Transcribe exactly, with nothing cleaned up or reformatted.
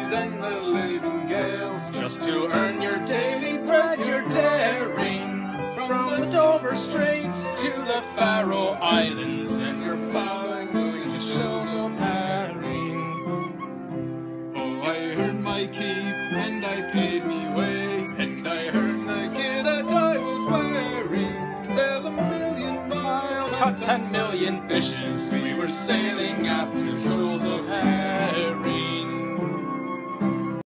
seas and the living gales, just to earn your daily bread, your daring. From the Dover Straits to the Faroe Islands, and you're following the shoals of herring. Oh, I earned my keep, and I paid me way, and I earned the gear that I was wearing. Sailed a million miles, caught ten million fishes, we were sailing after shoals of herring.